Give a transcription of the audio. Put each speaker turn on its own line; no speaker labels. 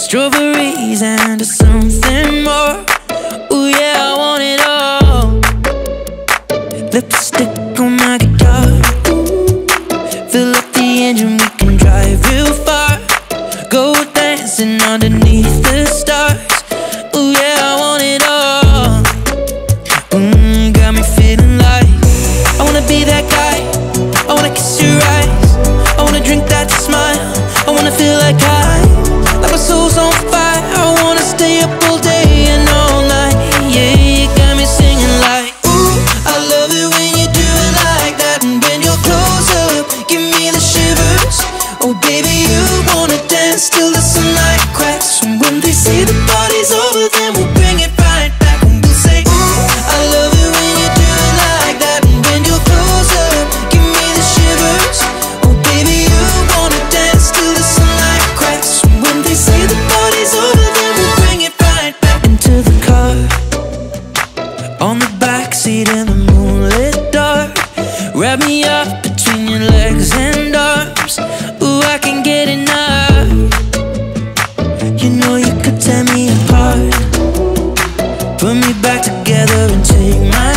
strawberries and something more. Ooh yeah, I want it all. Lipstick on my guitar. Fill up the engine, we can drive real far. Go dancing underneath the stars. Ooh yeah, I want it all. Got me feeling like I wanna be that guy. I wanna kiss your eyes. I wanna drink that smile. I wanna feel like my soul's on fire. I wanna stay up all day and all night. Yeah, you got me singing like, ooh, I love it when you do it like that. And when you're close up, give me the shivers. Oh baby, you wanna dance till the sunlight cracks. And when they say the party's over, then we'll bring it right back. And we'll say, ooh, I love it when you do it like that. And when you're close up, give me the shivers. Oh baby, you wanna dance till the sunlight cracks. And when they say the party's over, then we'll bring it right back. Into the car, on the backseat in the moonlit dark. Wrap me up between your legs and arms. Ooh, I can get enough. You know you could tear me apart. Put me back together and take my